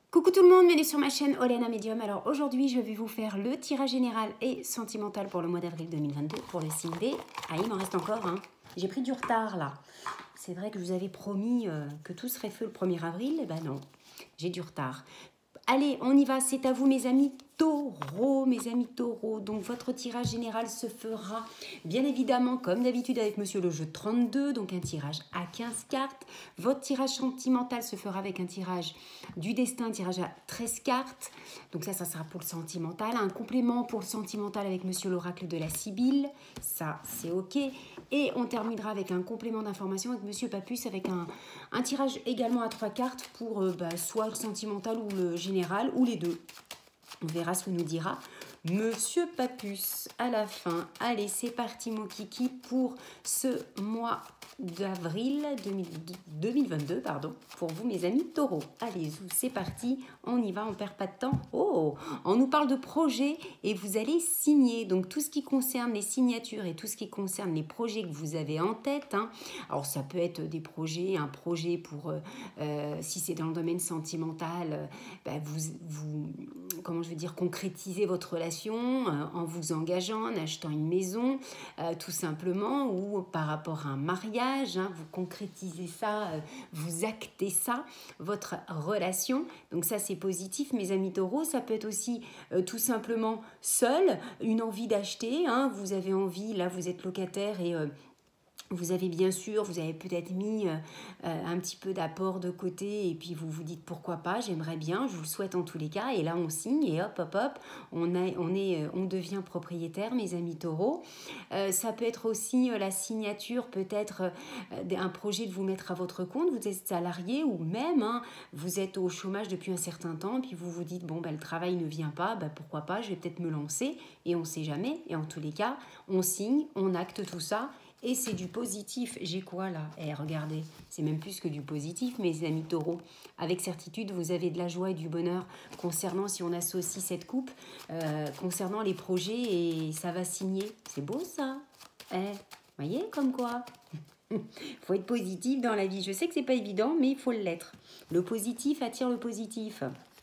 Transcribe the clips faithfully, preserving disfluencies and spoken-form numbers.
Coucou tout le monde, bienvenue sur ma chaîne Olena Medium. Alors aujourd'hui je vais vous faire le tirage général et sentimental pour le mois d'avril deux mille vingt-deux pour le signe des... Ah il m'en reste encore, hein. J'ai pris du retard là. C'est vrai que je vous avais promis euh, que tout serait feu le premier avril, et ben non, j'ai du retard. Allez, on y va, c'est à vous mes amis taureaux, mes amis taureaux. Donc votre tirage général se fera bien évidemment comme d'habitude avec monsieur le jeu trente-deux, donc un tirage à quinze cartes. Votre tirage sentimental se fera avec un tirage du destin, un tirage à treize cartes. Donc ça, ça sera pour le sentimental. Un complément pour le sentimental avec monsieur l'oracle de la Sibylle, ça c'est ok. Et on terminera avec un complément d'information avec monsieur Papus avec un, un tirage également à trois cartes pour euh, bah, soit le sentimental ou le général ou les deux. On verra ce que nous dira monsieur Papus à la fin. Allez, c'est parti mon kiki pour ce mois d'avril deux mille vingt-deux, pardon, pour vous mes amis taureaux. Allez, c'est parti, on y va, on perd pas de temps. Oh, on nous parle de projet et vous allez signer. Donc tout ce qui concerne les signatures et tout ce qui concerne les projets que vous avez en tête. Hein. Alors ça peut être des projets, un projet pour, euh, euh, si c'est dans le domaine sentimental, euh, bah, vous, vous, comment je veux dire, concrétiser votre relation euh, en vous engageant, en achetant une maison, euh, tout simplement, ou par rapport à un mariage. Hein, vous concrétisez ça, euh, vous actez ça, votre relation. Donc ça, c'est positif, mes amis taureaux. Ça peut être aussi euh, tout simplement seul, une envie d'acheter. Hein, vous avez envie, là, vous êtes locataire et... Euh, vous avez bien sûr, vous avez peut-être mis euh, un petit peu d'apport de côté et puis vous vous dites pourquoi pas, j'aimerais bien, je vous le souhaite en tous les cas. Et là, on signe et hop, hop, hop, on, a, on, est, on devient propriétaire, mes amis taureaux. Euh, ça peut être aussi euh, la signature, peut-être euh, un projet de vous mettre à votre compte. Vous êtes salarié ou même hein, vous êtes au chômage depuis un certain temps puis vous vous dites, bon, ben, le travail ne vient pas, ben, pourquoi pas, je vais peut-être me lancer et on ne sait jamais. Et en tous les cas, on signe, on acte tout ça. Et c'est du positif. J'ai quoi là? Eh, regardez, c'est même plus que du positif, mes amis taureaux. Avec certitude, vous avez de la joie et du bonheur concernant, si on associe cette coupe, euh, concernant les projets et ça va signer. C'est beau ça? Eh, voyez comme quoi? Il faut être positif dans la vie. Je sais que c'est pas évident, mais il faut l'être. Le positif attire le positif.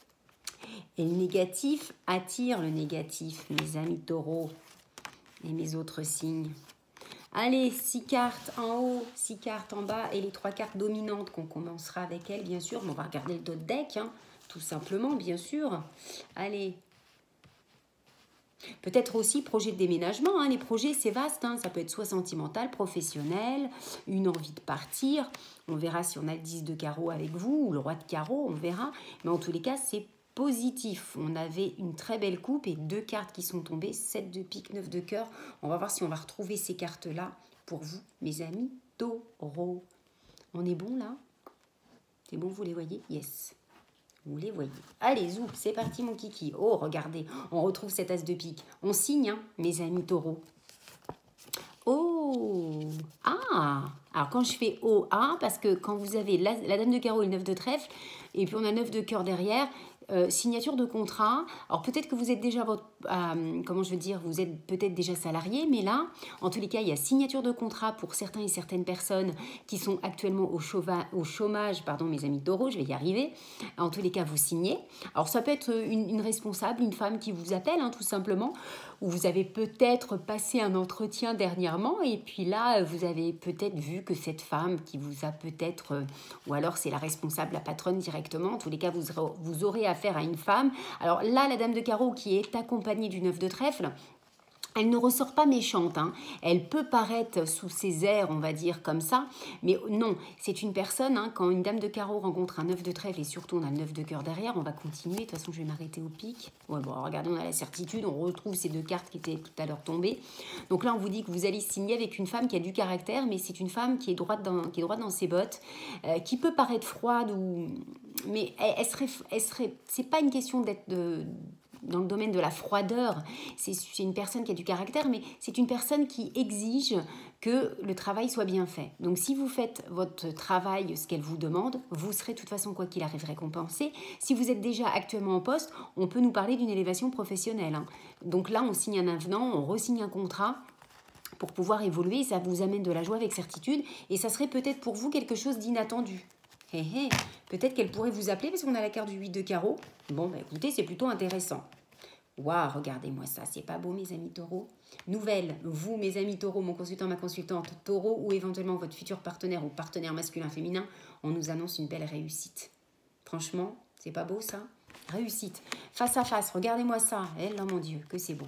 Et le négatif attire le négatif, mes amis taureaux et mes autres signes. Allez, six cartes en haut, six cartes en bas et les trois cartes dominantes qu'on commencera avec elles, bien sûr. Mais on va regarder le dos de deck, hein, tout simplement, bien sûr. Allez. Peut-être aussi projet de déménagement. Hein. Les projets, c'est vaste. Hein. Ça peut être soit sentimental, professionnel, une envie de partir. On verra si on a le dix de carreau avec vous ou le roi de carreau, on verra. Mais en tous les cas, c'est positif. On avait une très belle coupe et deux cartes qui sont tombées, sept de pique, neuf de cœur. On va voir si on va retrouver ces cartes-là pour vous, mes amis taureaux. On est bon là? C'est bon, vous les voyez? Yes. Vous les voyez. Allez, zou, c'est parti mon kiki. Oh, regardez, on retrouve cet as de pique. On signe, hein, mes amis taureaux. Oh, ah, alors quand je fais O, A, parce que quand vous avez la, la dame de carreau et le neuf de trèfle, et puis on a neuf de cœur derrière, euh, signature de contrat. Alors peut-être que vous êtes déjà, votre, euh, comment je veux dire, vous êtes peut-être déjà salarié, mais là, en tous les cas, il y a signature de contrat pour certains et certaines personnes qui sont actuellement au, chauva, au chômage, pardon mes amis taureaux, je vais y arriver. En tous les cas, vous signez. Alors ça peut être une, une responsable, une femme qui vous appelle, hein, tout simplement, ou vous avez peut-être passé un entretien dernièrement, et puis là, vous avez peut-être vu que cette femme qui vous a peut-être, euh, ou alors c'est la responsable, la patronne directement, en tous les cas, vous, vous aurez affaire à une femme. Alors là, la dame de carreau qui est accompagnée du neuf de trèfle, elle ne ressort pas méchante, hein. Elle peut paraître sous ses airs, on va dire, comme ça, mais non, c'est une personne, hein, quand une dame de carreau rencontre un neuf de trèfle, et surtout on a le neuf de cœur derrière, on va continuer, de toute façon je vais m'arrêter au pic. Ouais, bon, regardez, on a la certitude, on retrouve ces deux cartes qui étaient tout à l'heure tombées. Donc là, on vous dit que vous allez signer avec une femme qui a du caractère, mais c'est une femme qui est droite dans, qui est droite dans ses bottes, euh, qui peut paraître froide, ou... mais elle, elle serait... Elle serait c'est pas une question d'être... de dans le domaine de la froideur, c'est une personne qui a du caractère, mais c'est une personne qui exige que le travail soit bien fait. Donc si vous faites votre travail, ce qu'elle vous demande, vous serez de toute façon, quoi qu'il arrive, récompensé. Si vous êtes déjà actuellement en poste, on peut nous parler d'une élévation professionnelle. Hein. Donc là, on signe un avenant, on re-signe un contrat pour pouvoir évoluer, ça vous amène de la joie avec certitude, et ça serait peut-être pour vous quelque chose d'inattendu. Hé hé, peut-être qu'elle pourrait vous appeler parce qu'on a la carte du huit de carreau. Bon, bah écoutez, c'est plutôt intéressant. Waouh, regardez-moi ça, c'est pas beau mes amis taureaux. Nouvelle, vous mes amis taureaux, mon consultant, ma consultante taureau ou éventuellement votre futur partenaire ou partenaire masculin-féminin, on nous annonce une belle réussite. Franchement, c'est pas beau ça? Réussite, face à face, regardez-moi ça. Eh là mon Dieu, que c'est beau.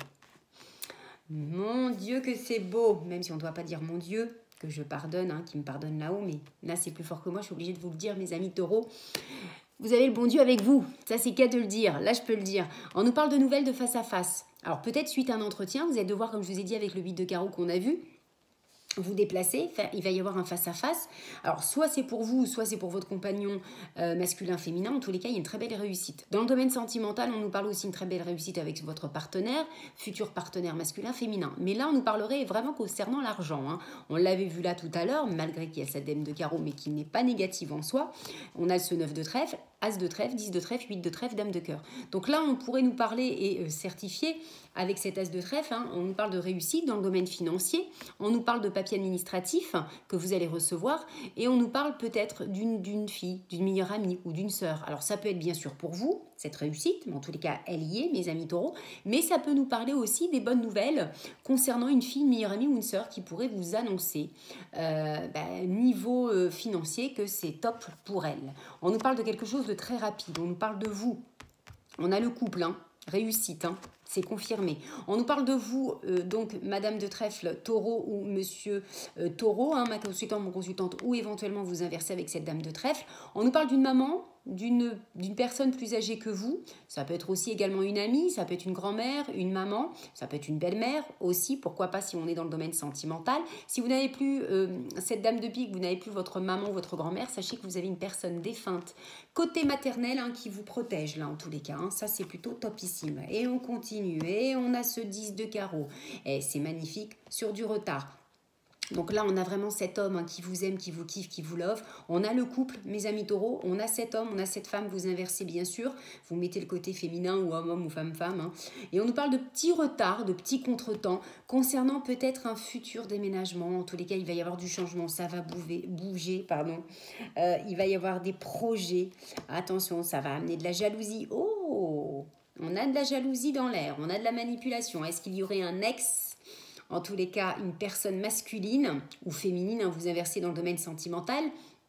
Mon Dieu que c'est beau, même si on ne doit pas dire mon Dieu, que je pardonne, hein, qui me pardonne là-haut, mais là c'est plus fort que moi, je suis obligée de vous le dire mes amis taureaux. Vous avez le bon Dieu avec vous, ça c'est qu'à de le dire, là je peux le dire. On nous parle de nouvelles de face à face. Alors peut-être suite à un entretien, vous allez devoir, comme je vous ai dit avec le huit de carreau qu'on a vu, vous déplacer, il va y avoir un face-à-face. Alors, soit c'est pour vous, soit c'est pour votre compagnon euh, masculin-féminin. En tous les cas, il y a une très belle réussite. Dans le domaine sentimental, on nous parle aussi d'une très belle réussite avec votre partenaire, futur partenaire masculin-féminin. Mais là, on nous parlerait vraiment concernant l'argent. Hein. On l'avait vu là tout à l'heure, malgré qu'il y a cette dame de carreau, mais qui n'est pas négative en soi. On a ce neuf de trèfle, as de trèfle, dix de trèfle, huit de trèfle, dame de cœur. Donc là, on pourrait nous parler et euh, certifier avec cet as de trèfle. Hein, on nous parle de réussite dans le domaine financier. On nous parle de papier administratif que vous allez recevoir. Et on nous parle peut-être d'une d'une fille, d'une meilleure amie ou d'une sœur. Alors ça peut être bien sûr pour vous, cette réussite. Mais en tous les cas, elle y est, mes amis taureaux. Mais ça peut nous parler aussi des bonnes nouvelles concernant une fille, une meilleure amie ou une sœur qui pourrait vous annoncer euh, bah, niveau euh, financier que c'est top pour elle. On nous parle de quelque chose de très rapide. On nous parle de vous. On a le couple, hein. Réussite, hein, c'est confirmé. On nous parle de vous, euh, donc Madame de Trèfle, Taureau ou Monsieur euh, Taureau, hein, ma consultante, mon consultante, ou éventuellement vous inversez avec cette Dame de Trèfle. On nous parle d'une maman, d'une d'une personne plus âgée que vous. Ça peut être aussi également une amie, ça peut être une grand-mère, une maman, ça peut être une belle-mère aussi, pourquoi pas si on est dans le domaine sentimental. Si vous n'avez plus euh, cette Dame de pique, vous n'avez plus votre maman ou votre grand-mère, sachez que vous avez une personne défunte côté maternel hein, qui vous protège là en tous les cas. Hein. Ça c'est plutôt topissime. Et on continue, et on a ce dix de carreau. Et c'est magnifique sur du retard. Donc là, on a vraiment cet homme hein, qui vous aime, qui vous kiffe, qui vous love. On a le couple, mes amis taureaux. On a cet homme, on a cette femme. Vous inversez bien sûr. Vous mettez le côté féminin ou homme-homme ou femme-femme. Hein. Et on nous parle de petits retards, de petits contretemps concernant peut-être un futur déménagement. En tous les cas, il va y avoir du changement. Ça va bouger. bouger pardon. Euh, il va y avoir des projets. Attention, ça va amener de la jalousie. Oh, on a de la jalousie dans l'air. On a de la manipulation. Est-ce qu'il y aurait un ex ? En tous les cas, une personne masculine ou féminine, hein, vous inversez dans le domaine sentimental,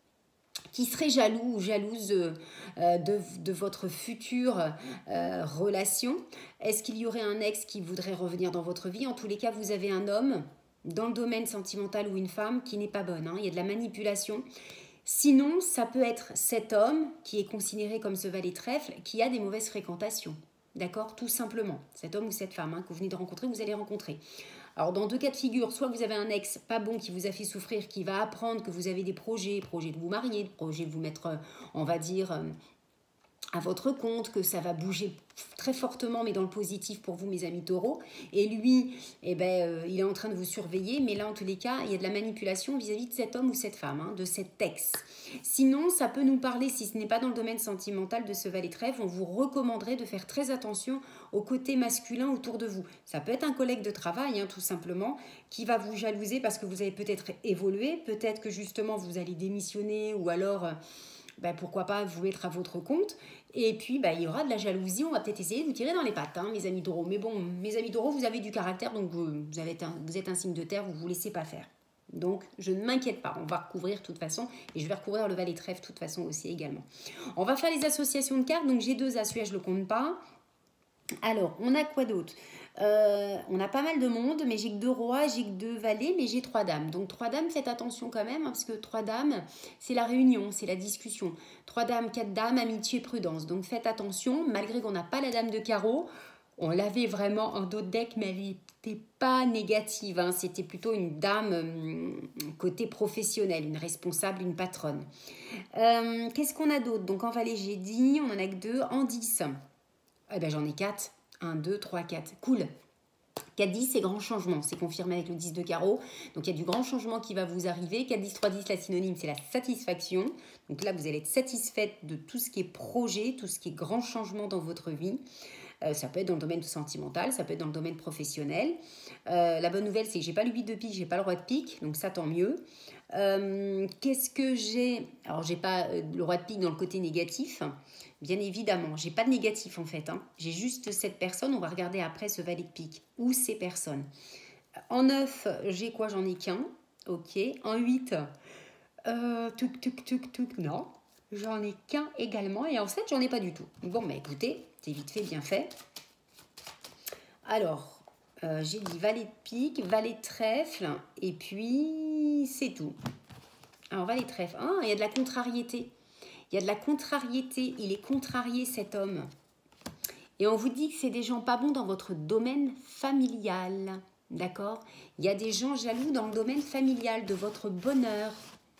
qui serait jaloux ou jalouse euh, de, de votre future euh, relation. Est-ce qu'il y aurait un ex qui voudrait revenir dans votre vie? En tous les cas, vous avez un homme dans le domaine sentimental ou une femme qui n'est pas bonne. Hein. Il y a de la manipulation. Sinon, ça peut être cet homme qui est considéré comme ce valet trèfle qui a des mauvaises fréquentations. D'accord? Tout simplement. Cet homme ou cette femme hein, que vous venez de rencontrer, vous allez rencontrer. Alors, dans deux cas de figure, soit vous avez un ex pas bon qui vous a fait souffrir, qui va apprendre que vous avez des projets, projets de vous marier, projets de vous mettre, on va dire, à votre compte, que ça va bouger très fortement, mais dans le positif pour vous, mes amis taureaux. Et lui, eh ben, euh, il est en train de vous surveiller, mais là, en tous les cas, il y a de la manipulation vis-à-vis de cet homme ou cette femme, hein, de cet ex. Sinon, ça peut nous parler, si ce n'est pas dans le domaine sentimental de ce valet trèfle, on vous recommanderait de faire très attention au côté masculin autour de vous. Ça peut être un collègue de travail, hein, tout simplement, qui va vous jalouser parce que vous avez peut-être évolué, peut-être que justement vous allez démissionner ou alors... Euh, ben, pourquoi pas vous mettre à votre compte. Et puis, ben, il y aura de la jalousie. On va peut-être essayer de vous tirer dans les pattes, hein, mes amis taureaux. Mais bon, mes amis taureaux, vous avez du caractère, donc vous, vous, avez un, vous êtes un signe de terre, vous ne vous laissez pas faire. Donc, je ne m'inquiète pas. On va recouvrir de toute façon. Et je vais recouvrir le valet trèfle de toute façon aussi également. On va faire les associations de cartes. Donc, j'ai deux as, celui-là, je ne le compte pas. Alors, on a quoi d'autre? Euh, on a pas mal de monde, mais j'ai que deux rois, j'ai que deux valets, mais j'ai trois dames. Donc trois dames, faites attention quand même, hein, parce que trois dames, c'est la réunion, c'est la discussion. Trois dames, quatre dames, amitié, prudence. Donc faites attention, malgré qu'on n'a pas la dame de carreau, on l'avait vraiment en dos de deck, mais elle n'était pas négative. Hein, c'était plutôt une dame euh, côté professionnel, une responsable, une patronne. Euh, Qu'est-ce qu'on a d'autre? Donc en valet, j'ai dit, on en a que deux. En dix, eh ben, j'en ai quatre. un, deux, trois, quatre. Cool. quatre dix, c'est grand changement. C'est confirmé avec le dix de carreau. Donc, il y a du grand changement qui va vous arriver. quatre dix, trois dix, la synonyme, c'est la satisfaction. Donc là, vous allez être satisfaite de tout ce qui est projet, tout ce qui est grand changement dans votre vie. Euh, ça peut être dans le domaine sentimental, ça peut être dans le domaine professionnel. Euh, la bonne nouvelle, c'est que j'ai pas le huit de pique, j'ai pas le roi de pique. Donc ça, tant mieux. Euh, Qu'est-ce que j'ai? Alors, j'ai pas euh, le roi de pique dans le côté négatif, bien évidemment. J'ai pas de négatif en fait. Hein. J'ai juste cette personne. On va regarder après ce valet de pique ou ces personnes. En neuf, j'ai quoi? J'en ai qu'un. Ok. En huit, euh, tuc, tuc, tuc, tuc, non. J'en ai qu'un également. Et en sept, j'en ai pas du tout. Bon, mais écoutez, c'est vite fait, bien fait. Alors, euh, j'ai dit valet de pique, valet de trèfle, et puis c'est tout. Alors, valet de trèfle. Ah, il y a de la contrariété. Il y a de la contrariété. Il est contrarié, cet homme. Et on vous dit que c'est des gens pas bons dans votre domaine familial. D'accord? Il y a des gens jaloux dans le domaine familial, de votre bonheur.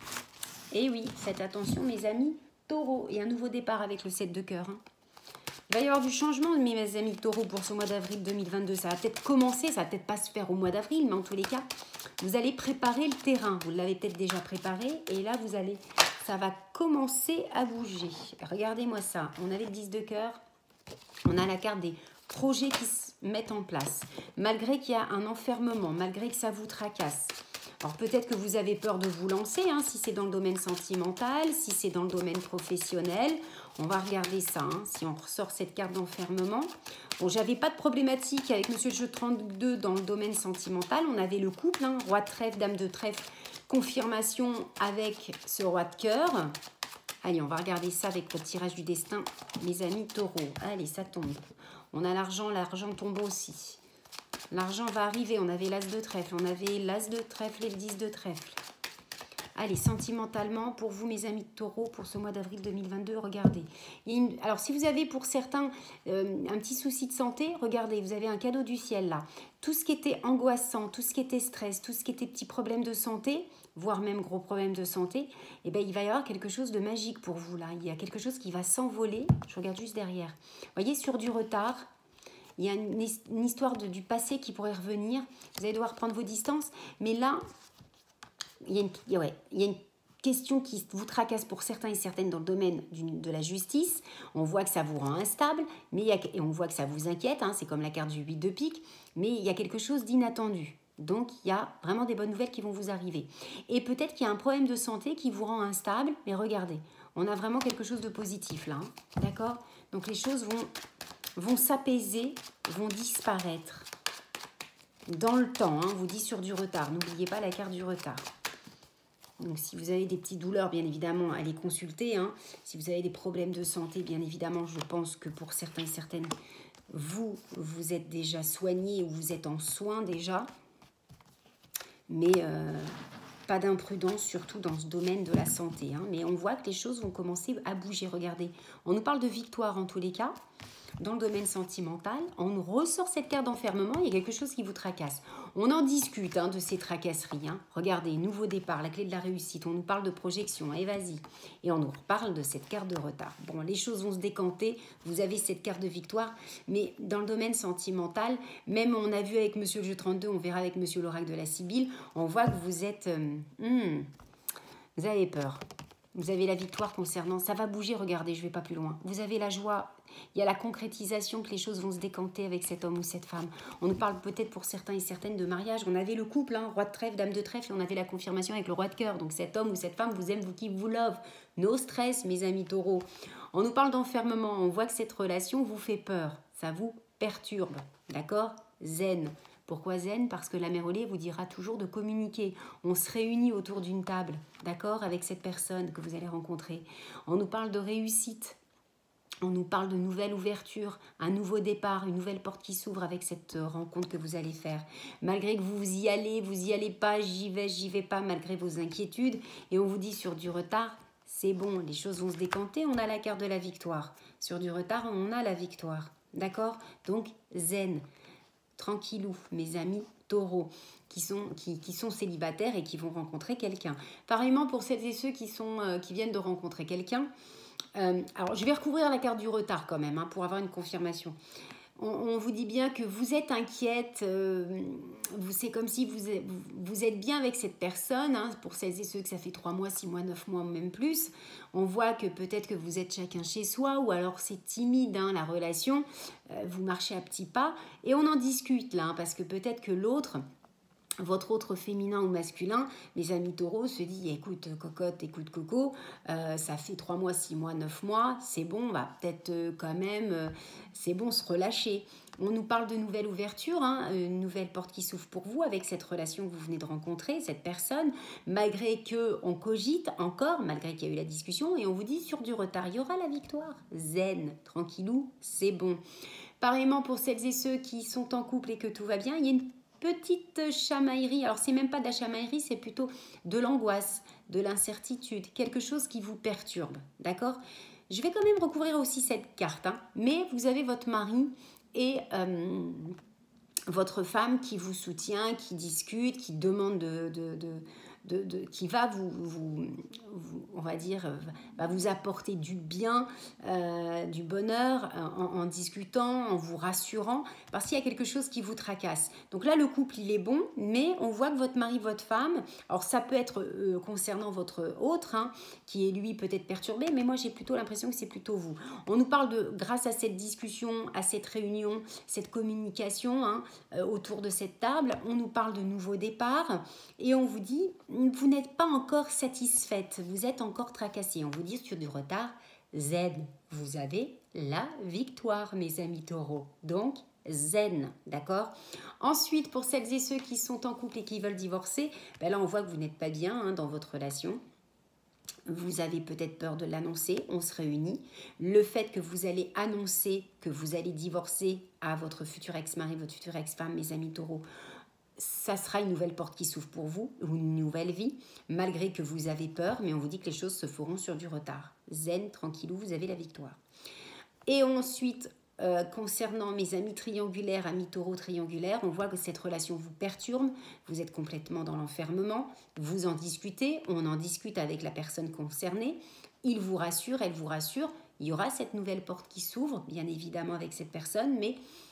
Et oui, faites attention, mes amis taureaux. Et un nouveau départ avec le sept de cœur. Hein. Il va y avoir du changement, mes amis taureaux, pour ce mois d'avril deux mille vingt-deux. Ça va peut-être commencer, ça va peut-être pas se faire au mois d'avril, mais en tous les cas, vous allez préparer le terrain. Vous l'avez peut-être déjà préparé. Et là, vous allez, ça va commencer à bouger. Regardez-moi ça. On avait le dix de cœur. On a la carte des projets qui se mettent en place. Malgré qu'il y a un enfermement, malgré que ça vous tracasse. Alors peut-être que vous avez peur de vous lancer, hein, si c'est dans le domaine sentimental, si c'est dans le domaine professionnel. On va regarder ça, hein, si on ressort cette carte d'enfermement. Bon, j'avais pas de problématique avec Monsieur le jeu trente-deux dans le domaine sentimental. On avait le couple, hein, roi de trèfle, dame de trèfle, confirmation avec ce roi de cœur. Allez, on va regarder ça avec le tirage du destin, mes amis taureaux. Allez, ça tombe. On a l'argent, l'argent tombe aussi. L'argent va arriver. On avait l'as de trèfle, on avait l'as de trèfle et le dix de trèfle. Allez, sentimentalement, pour vous, mes amis de taureau, pour ce mois d'avril deux mille vingt-deux, regardez. Il y a une... Alors, si vous avez pour certains euh, un petit souci de santé, regardez, vous avez un cadeau du ciel là. Tout ce qui était angoissant, tout ce qui était stress, tout ce qui était petits problèmes de santé, voire même gros problèmes de santé, eh bien, il va y avoir quelque chose de magique pour vous là. Il y a quelque chose qui va s'envoler. Je regarde juste derrière. Vous voyez, sur du retard, il y a une, une histoire de, du passé qui pourrait revenir. Vous allez devoir prendre vos distances. Mais là, il y a une, ouais, il y a une question qui vous tracasse pour certains et certaines dans le domaine du, de la justice. On voit que ça vous rend instable, mais il y a, et on voit que ça vous inquiète. Hein, c'est comme la carte du huit de pique. Mais il y a quelque chose d'inattendu. Donc, il y a vraiment des bonnes nouvelles qui vont vous arriver. Et peut-être qu'il y a un problème de santé qui vous rend instable. Mais regardez, on a vraiment quelque chose de positif là. Hein, d'accord? Donc, les choses vont, vont s'apaiser, vont disparaître. Dans le temps, hein, on vous dit sur du retard. N'oubliez pas la carte du retard. Donc, si vous avez des petites douleurs, bien évidemment, allez consulter. Hein. Si vous avez des problèmes de santé, bien évidemment, je pense que pour certains et certaines, vous, vous êtes déjà soignés ou vous êtes en soins déjà. Mais euh, pas d'imprudence, surtout dans ce domaine de la santé. Hein. Mais on voit que les choses vont commencer à bouger. Regardez, on nous parle de victoire en tous les cas. Dans le domaine sentimental, on nous ressort cette carte d'enfermement, il y a quelque chose qui vous tracasse. On en discute hein, de ces tracasseries. Hein. Regardez, nouveau départ, la clé de la réussite, on nous parle de projection, et vas-y. Et on nous reparle de cette carte de retard. Bon, les choses vont se décanter, vous avez cette carte de victoire, mais dans le domaine sentimental, même on a vu avec Monsieur le jeu trente-deux, on verra avec Monsieur l'oracle de la Sibylle, on voit que vous êtes... Euh, hmm, vous avez peur. Vous avez la victoire concernant... Ça va bouger, regardez, je ne vais pas plus loin. Vous avez la joie... Il y a la concrétisation que les choses vont se décanter avec cet homme ou cette femme. On nous parle peut-être pour certains et certaines de mariage. On avait le couple, hein, roi de trèfle, dame de trèfle, et on avait la confirmation avec le roi de cœur. Donc cet homme ou cette femme vous aime, vous kiffe, vous love. No stress, mes amis taureaux. On nous parle d'enfermement. On voit que cette relation vous fait peur. Ça vous perturbe. D'accord? Zen. Pourquoi zen? Parce que la mère Olé vous dira toujours de communiquer. On se réunit autour d'une table, d'accord, avec cette personne que vous allez rencontrer. On nous parle de réussite. On nous parle de nouvelle ouverture, un nouveau départ, une nouvelle porte qui s'ouvre avec cette rencontre que vous allez faire. Malgré que vous y allez, vous y allez pas, j'y vais, j'y vais pas, malgré vos inquiétudes. Et on vous dit sur du retard, c'est bon, les choses vont se décanter, on a la carte de la victoire. Sur du retard, on a la victoire. D'accord? Donc, zen, tranquillou, mes amis taureaux, qui sont, qui, qui sont célibataires et qui vont rencontrer quelqu'un. Pareillement pour celles et ceux qui, sont, euh, qui viennent de rencontrer quelqu'un. Euh, alors, je vais recouvrir la carte du retard quand même, hein, pour avoir une confirmation. On, on vous dit bien que vous êtes inquiète, euh, c'est comme si vous êtes, vous êtes bien avec cette personne, hein, pour celles et ceux que ça fait trois mois, six mois, neuf mois, même plus. On voit que peut-être que vous êtes chacun chez soi, ou alors c'est timide, hein, la relation, euh, vous marchez à petits pas, et on en discute là, hein, parce que peut-être que l'autre... votre autre féminin ou masculin, mes amis taureaux, se dit écoute cocotte, écoute coco, euh, ça fait trois mois, six mois, neuf mois, c'est bon, on va peut-être euh, quand même, euh, c'est bon, se relâcher. On nous parle de nouvelle ouverture, hein, une nouvelle porte qui s'ouvre pour vous avec cette relation que vous venez de rencontrer, cette personne, malgré qu'on cogite encore, malgré qu'il y a eu la discussion, et on vous dit sur du retard, il y aura la victoire. Zen, tranquillou, c'est bon. Pareillement pour celles et ceux qui sont en couple et que tout va bien, il y a une petite chamaillerie, alors c'est même pas de la chamaillerie, c'est plutôt de l'angoisse, de l'incertitude, quelque chose qui vous perturbe, d'accord? Je vais quand même recouvrir aussi cette carte, hein, mais vous avez votre mari et euh, votre femme qui vous soutient, qui discute, qui demande de... de, de De, de, qui va vous, vous, vous, on va dire, va vous apporter du bien, euh, du bonheur en, en discutant, en vous rassurant, parce qu'il y a quelque chose qui vous tracasse. Donc là, le couple, il est bon, mais on voit que votre mari, votre femme, alors ça peut être euh, concernant votre autre, hein, qui est lui peut-être perturbé, mais moi j'ai plutôt l'impression que c'est plutôt vous. On nous parle de, grâce à cette discussion, à cette réunion, cette communication hein, euh, autour de cette table, on nous parle de nouveaux départs et on vous dit vous n'êtes pas encore satisfaite, vous êtes encore tracassée. On vous dit sur du retard, zen, vous avez la victoire, mes amis taureaux. Donc, zen, d'accord? Ensuite, pour celles et ceux qui sont en couple et qui veulent divorcer, ben là, on voit que vous n'êtes pas bien hein, dans votre relation. Vous avez peut-être peur de l'annoncer, on se réunit. Le fait que vous allez annoncer que vous allez divorcer à votre futur ex-mari, votre future ex-femme, mes amis taureaux, ça sera une nouvelle porte qui s'ouvre pour vous, ou une nouvelle vie, malgré que vous avez peur, mais on vous dit que les choses se feront sur du retard. Zen, tranquillou, vous avez la victoire. Et ensuite, euh, concernant mes amis triangulaires, amis taureaux triangulaires, on voit que cette relation vous perturbe, vous êtes complètement dans l'enfermement, vous en discutez, on en discute avec la personne concernée, il vous rassure, elle vous rassure, il y aura cette nouvelle porte qui s'ouvre, bien évidemment avec cette personne, mais...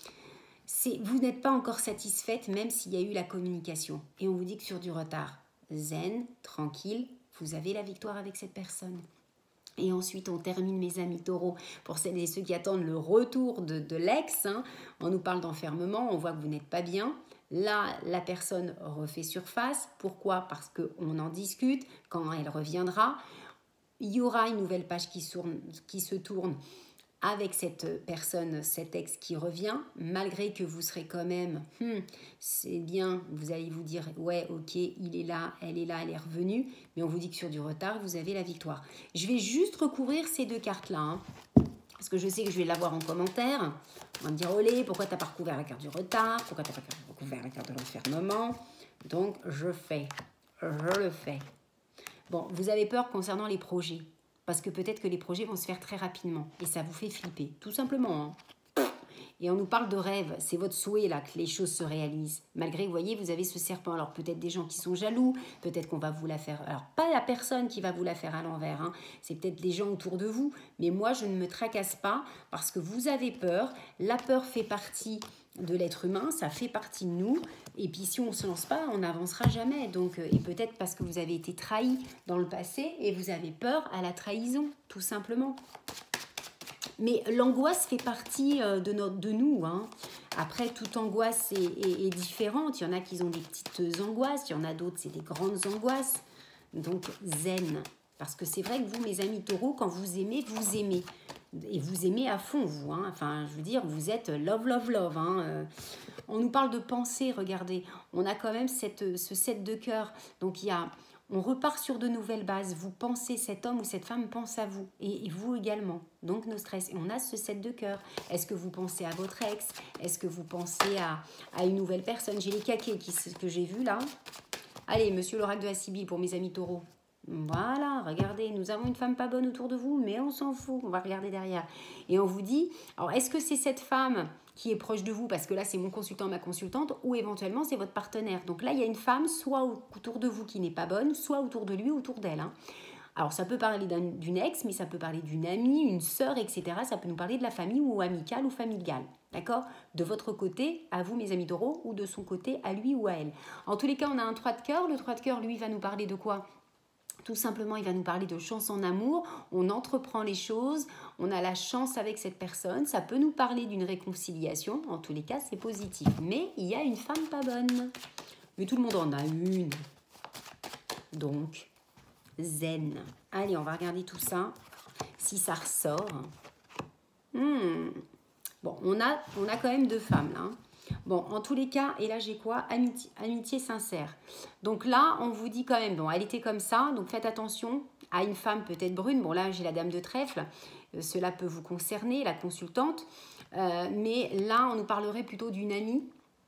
vous n'êtes pas encore satisfaite même s'il y a eu la communication. Et on vous dit que sur du retard, zen, tranquille, vous avez la victoire avec cette personne. Et ensuite, on termine, mes amis taureaux, pour celles et ceux qui attendent le retour de, de l'ex. Hein, on nous parle d'enfermement, on voit que vous n'êtes pas bien. Là, la personne refait surface. Pourquoi? Parce qu'on en discute. Quand elle reviendra, il y aura une nouvelle page qui, sourne, qui se tourne avec cette personne, cet ex qui revient, malgré que vous serez quand même, hmm, c'est bien, vous allez vous dire, ouais, ok, il est là, elle est là, elle est revenue, mais on vous dit que sur du retard, vous avez la victoire. Je vais juste recouvrir ces deux cartes-là, hein, parce que je sais que je vais l'avoir en commentaire. On va me dire, olé, pourquoi tu n'as pas recouvert la carte du retard? Pourquoi tu n'as pas recouvert la carte de l'enfermement? Donc, je fais, je le fais. Bon, vous avez peur concernant les projets. Parce que peut-être que les projets vont se faire très rapidement. Et ça vous fait flipper, tout simplement. Hein. Et on nous parle de rêve. C'est votre souhait, là, que les choses se réalisent. Malgré, vous voyez, vous avez ce serpent. Alors, peut-être des gens qui sont jaloux. Peut-être qu'on va vous la faire... Alors, pas la personne qui va vous la faire à l'envers. Hein. C'est peut-être les gens autour de vous. Mais moi, je ne me tracasse pas parce que vous avez peur. La peur fait partie de l'être humain. Ça fait partie de nous. Et puis, si on ne se lance pas, on n'avancera jamais. Donc, et peut-être parce que vous avez été trahi dans le passé et vous avez peur à la trahison, tout simplement. Mais l'angoisse fait partie de, notre, de nous. Hein. Après, toute angoisse est, est, est différente. Il y en a qui ont des petites angoisses. Il y en a d'autres, c'est des grandes angoisses. Donc, zen. Parce que c'est vrai que vous, mes amis taureaux, quand vous aimez, vous aimez. Et vous aimez à fond, vous. Hein. Enfin, je veux dire, vous êtes love, love, love. Hein. On nous parle de pensée, regardez. On a quand même cette, ce sept de cœur. Donc, il y a... On repart sur de nouvelles bases. Vous pensez, cet homme ou cette femme pense à vous. Et, et vous également. Donc, nos stress. Et on a ce sept de cœur. Est-ce que vous pensez à votre ex? Est-ce que vous pensez à, à une nouvelle personne? J'ai les caquets qui, que j'ai vus là. Allez, monsieur l'oracle de la Sibylle pour mes amis taureaux. Voilà, regardez, nous avons une femme pas bonne autour de vous, mais on s'en fout, on va regarder derrière. Et on vous dit, alors est-ce que c'est cette femme qui est proche de vous, parce que là c'est mon consultant, ma consultante, ou éventuellement c'est votre partenaire. Donc là il y a une femme soit autour de vous qui n'est pas bonne, soit autour de lui, autour d'elle. Hein. Alors ça peut parler d'une ex, mais ça peut parler d'une amie, une sœur, et cetera. Ça peut nous parler de la famille ou amicale ou familiale. D'accord? De votre côté, à vous mes amis taureaux, ou de son côté, à lui ou à elle. En tous les cas, on a un trois de cœur. Le trois de cœur, lui, va nous parler de quoi? Tout simplement, il va nous parler de chance en amour. On entreprend les choses, on a la chance avec cette personne. Ça peut nous parler d'une réconciliation. En tous les cas, c'est positif. Mais il y a une femme pas bonne. Mais tout le monde en a une. Donc, zen. Allez, on va regarder tout ça. Si ça ressort. Hmm. Bon, on a, on a quand même deux femmes là. Bon, en tous les cas, et là j'ai quoi? Amitié, amitié sincère. Donc là, on vous dit quand même, bon, elle était comme ça, donc faites attention à une femme peut-être brune. Bon, là, j'ai la dame de trèfle. Euh, cela peut vous concerner, la consultante. Euh, mais là, on nous parlerait plutôt d'une amie.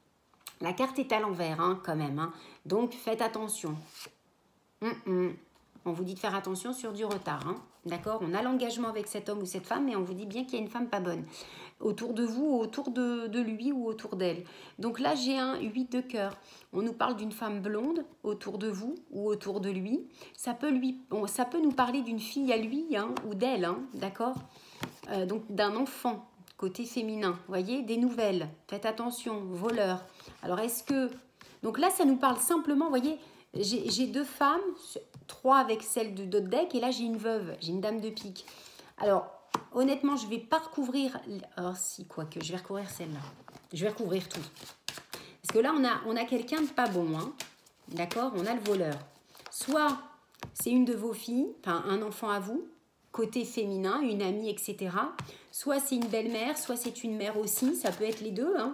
La carte est à l'envers, hein, quand même. Hein. Donc, faites attention. Hum, hum. On vous dit de faire attention sur du retard. Hein. D'accord? On a l'engagement avec cet homme ou cette femme, mais on vous dit bien qu'il y a une femme pas bonne. Autour de vous, autour de, de lui ou autour d'elle. Donc là, j'ai un huit de cœur. On nous parle d'une femme blonde autour de vous ou autour de lui. Ça peut, lui, bon, ça peut nous parler d'une fille à lui hein, ou d'elle, hein, d'accord? euh, Donc d'un enfant, côté féminin. Vous voyez, des nouvelles. Faites attention, voleur. Alors est-ce que... Donc là, ça nous parle simplement, vous voyez, j'ai deux femmes, trois avec celle de d'autres deck, et là j'ai une veuve, j'ai une dame de pique. Alors, honnêtement, je ne vais pas recouvrir... Oh si, quoique, je vais recouvrir celle-là. Je vais recouvrir tout. Parce que là, on a, on a quelqu'un de pas bon. Hein. D'accord? On a le voleur. Soit c'est une de vos filles, enfin un enfant à vous, côté féminin, une amie, et cetera. Soit c'est une belle-mère, soit c'est une mère aussi. Ça peut être les deux. Hein.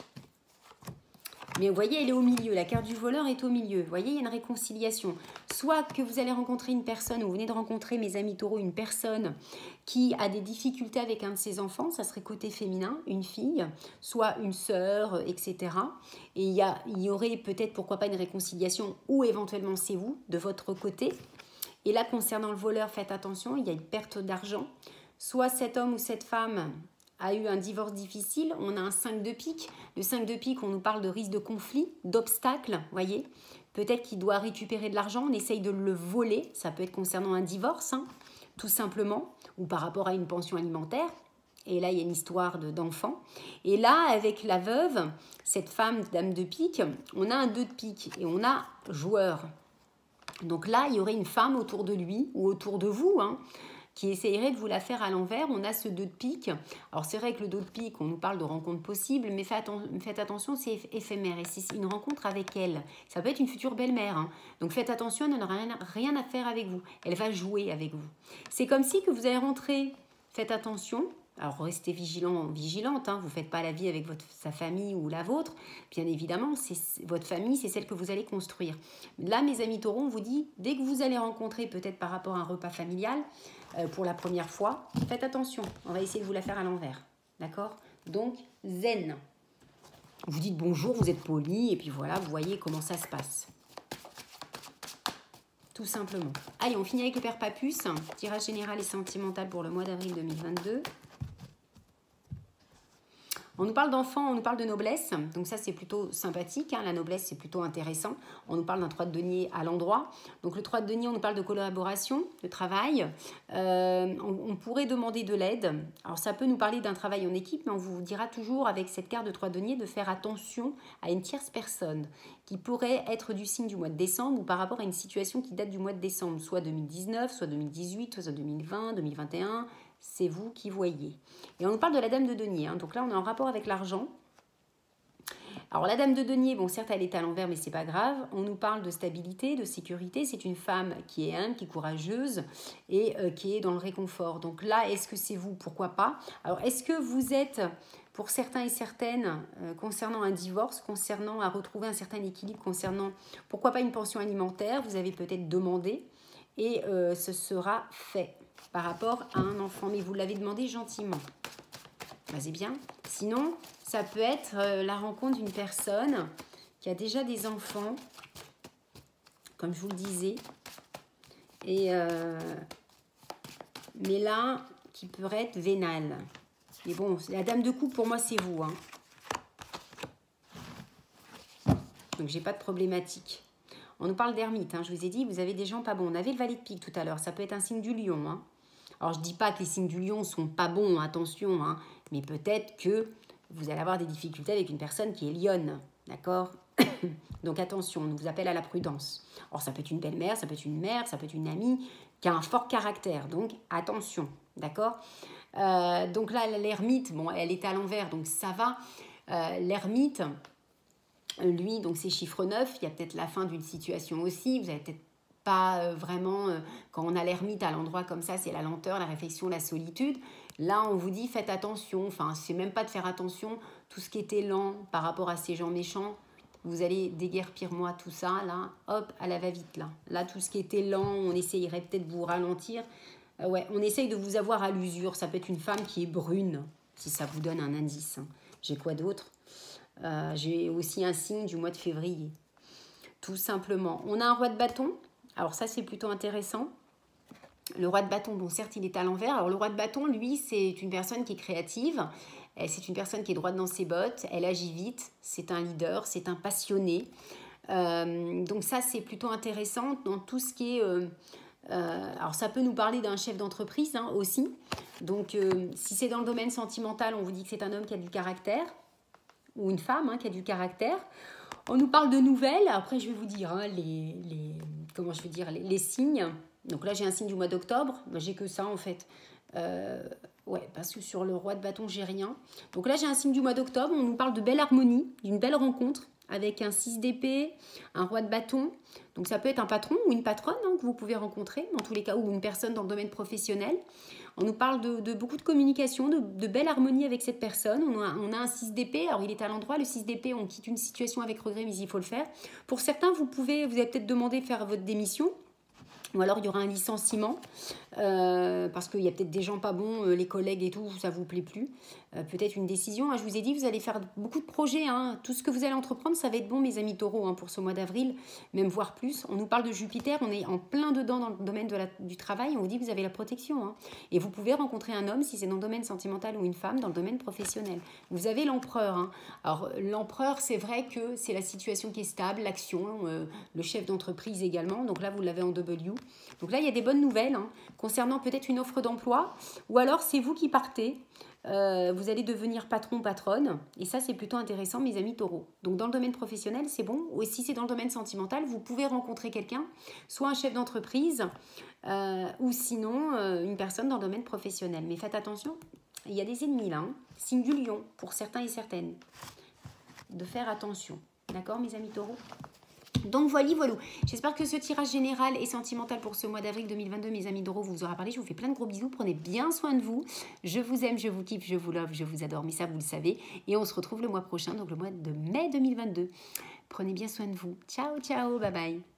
Mais vous voyez, elle est au milieu. La carte du voleur est au milieu. Vous voyez, il y a une réconciliation. Soit que vous allez rencontrer une personne, ou vous venez de rencontrer, mes amis taureaux, une personne qui a des difficultés avec un de ses enfants. Ça serait côté féminin, une fille, soit une sœur, et cetera. Et il y, a, il y aurait peut-être, pourquoi pas, une réconciliation, ou éventuellement c'est vous, de votre côté. Et là, concernant le voleur, faites attention, il y a une perte d'argent. Soit cet homme ou cette femme a eu un divorce difficile, on a un cinq de pique. Le cinq de pique, on nous parle de risque de conflit, d'obstacle, voyez. Peut-être qu'il doit récupérer de l'argent, on essaye de le voler, ça peut être concernant un divorce, hein, tout simplement, ou par rapport à une pension alimentaire. Et là, il y a une histoire d'enfant. Et là, avec la veuve, cette femme, dame de pique, on a un deux de pique et on a joueur. Donc là, il y aurait une femme autour de lui ou autour de vous, hein, qui essayerait de vous la faire à l'envers. On a ce deux de pique. Alors, c'est vrai que le deux de pique, on nous parle de rencontres possibles, mais faites, atten faites attention, c'est éphémère. Et c'est une rencontre avec elle. Ça peut être une future belle-mère. Hein. Donc, faites attention, elle n'aura rien, rien à faire avec vous. Elle va jouer avec vous. C'est comme si que vous allez rentrer. Faites attention. Alors, restez vigilant, vigilante. Hein. Vous ne faites pas la vie avec votre, sa famille ou la vôtre. Bien évidemment, votre famille, c'est celle que vous allez construire. Là, mes amis taureaux, on vous dit, dès que vous allez rencontrer, peut-être par rapport à un repas familial, euh, pour la première fois, faites attention. On va essayer de vous la faire à l'envers. D'accord? Donc, zen. Vous dites bonjour, vous êtes poli, et puis voilà, vous voyez comment ça se passe. Tout simplement. Allez, on finit avec le père Papus. Tirage général et sentimental pour le mois d'avril deux mille vingt-deux. On nous parle d'enfants, on nous parle de noblesse, donc ça c'est plutôt sympathique, hein. La noblesse c'est plutôt intéressant. On nous parle d'un trois de denier à l'endroit, donc le trois de denier on nous parle de collaboration, de travail, euh, on, on pourrait demander de l'aide. Alors ça peut nous parler d'un travail en équipe, mais on vous dira toujours avec cette carte de trois de denier de faire attention à une tierce personne qui pourrait être du signe du mois de décembre ou par rapport à une situation qui date du mois de décembre, soit deux mille dix-neuf, soit deux mille dix-huit, soit deux mille vingt, deux mille vingt et un. C'est vous qui voyez. Et on nous parle de la dame de denier. Hein. Donc là, on est en rapport avec l'argent. Alors la dame de denier, bon certes, elle est à l'envers, mais c'est pas grave. On nous parle de stabilité, de sécurité. C'est une femme qui est humble, qui est courageuse et euh, qui est dans le réconfort. Donc là, est-ce que c'est vous? Pourquoi pas? Alors, est-ce que vous êtes, pour certains et certaines, euh, concernant un divorce, concernant à retrouver un certain équilibre, concernant, pourquoi pas une pension alimentaire? Vous avez peut-être demandé et euh, ce sera fait par rapport à un enfant, mais vous l'avez demandé gentiment. Ben, c'est bien. Sinon, ça peut être euh, la rencontre d'une personne qui a déjà des enfants, comme je vous le disais, et euh, mais là, qui pourrait être vénale. Mais bon, la dame de coupe, pour moi, c'est vous. Hein. Donc, j'ai pas de problématique. On nous parle d'ermite. Hein. Je vous ai dit, vous avez des gens pas bons. On avait le valet de pique tout à l'heure. Ça peut être un signe du lion. Hein. Alors, je ne dis pas que les signes du lion sont pas bons, attention, hein, mais peut-être que vous allez avoir des difficultés avec une personne qui est lionne, d'accord? Donc, attention, on vous appelle à la prudence. Alors, ça peut être une belle-mère, ça peut être une mère, ça peut être une amie qui a un fort caractère, donc attention, d'accord? euh, Donc là, l'ermite, bon, elle est à l'envers, donc ça va. Euh, l'ermite, lui, donc c'est chiffre neuf, il y a peut-être la fin d'une situation aussi, vous avez peut-être pas euh, vraiment, euh, quand on a l'ermite à l'endroit comme ça, c'est la lenteur, la réflexion, la solitude. Là, on vous dit faites attention, enfin, c'est même pas de faire attention, tout ce qui était lent par rapport à ces gens méchants, vous allez déguerpir moi tout ça, là, hop, à la va-vite, là. Là, tout ce qui était lent, on essayerait peut-être de vous ralentir. Euh, ouais, on essaye de vous avoir à l'usure, ça peut être une femme qui est brune, si ça vous donne un indice. Hein. J'ai quoi d'autre? Euh, J'ai aussi un signe du mois de février. Tout simplement. On a un roi de bâton. Alors ça, c'est plutôt intéressant. Le roi de bâton, bon, certes, il est à l'envers. Alors le roi de bâton, lui, c'est une personne qui est créative. C'est une personne qui est droite dans ses bottes. Elle agit vite. C'est un leader. C'est un passionné. Euh, donc ça, c'est plutôt intéressant dans tout ce qui est... Euh, euh, alors ça peut nous parler d'un chef d'entreprise hein, aussi. Donc euh, si c'est dans le domaine sentimental, on vous dit que c'est un homme qui a du caractère. Ou une femme hein, qui a du caractère. On nous parle de nouvelles. Après, je vais vous dire hein, les, les, comment je vais dire, les, les signes. Donc là, j'ai un signe du mois d'octobre. Ben, j'ai que ça, en fait. Euh, ouais, parce que sur le roi de bâton, j'ai rien. Donc là, j'ai un signe du mois d'octobre. On nous parle de belle harmonie, d'une belle rencontre avec un six d'épée, un roi de bâton. Donc ça peut être un patron ou une patronne hein, que vous pouvez rencontrer, dans tous les cas, ou une personne dans le domaine professionnel. On nous parle de, de beaucoup de communication, de, de belle harmonie avec cette personne. On a, on a un six d'épée, alors il est à l'endroit, le six d'épée, on quitte une situation avec regret, mais il faut le faire. Pour certains, vous pouvez, vous avez peut-être demandé de faire votre démission, ou alors il y aura un licenciement, euh, parce qu'il y a peut-être des gens pas bons, euh, les collègues et tout, ça vous plaît plus. Euh, peut-être une décision, hein, je vous ai dit, vous allez faire beaucoup de projets, hein. Tout ce que vous allez entreprendre, ça va être bon mes amis taureaux, hein, pour ce mois d'avril, même voire plus. On nous parle de Jupiter, on est en plein dedans dans le domaine de la, du travail, on vous dit que vous avez la protection. Hein. Et vous pouvez rencontrer un homme, si c'est dans le domaine sentimental, ou une femme dans le domaine professionnel. Vous avez l'empereur. Hein. Alors l'empereur, c'est vrai que c'est la situation qui est stable, l'action, euh, le chef d'entreprise également, donc là vous l'avez en W. Donc là, il y a des bonnes nouvelles hein, concernant peut-être une offre d'emploi ou alors c'est vous qui partez, euh, vous allez devenir patron, patronne et ça, c'est plutôt intéressant, mes amis taureaux. Donc dans le domaine professionnel, c'est bon. Ou si c'est dans le domaine sentimental, vous pouvez rencontrer quelqu'un, soit un chef d'entreprise euh, ou sinon euh, une personne dans le domaine professionnel. Mais faites attention, il y a des ennemis là, hein. Signe du lion pour certains et certaines. De faire attention. D'accord, mes amis taureaux ? Donc voilà, voilà. J'espère que ce tirage général et sentimental pour ce mois d'avril deux mille vingt-deux, mes amis d'Oro, vous aura parlé. Je vous fais plein de gros bisous. Prenez bien soin de vous. Je vous aime, je vous kiffe, je vous love, je vous adore. Mais ça, vous le savez. Et on se retrouve le mois prochain, donc le mois de mai deux mille vingt-deux. Prenez bien soin de vous. Ciao, ciao, bye bye.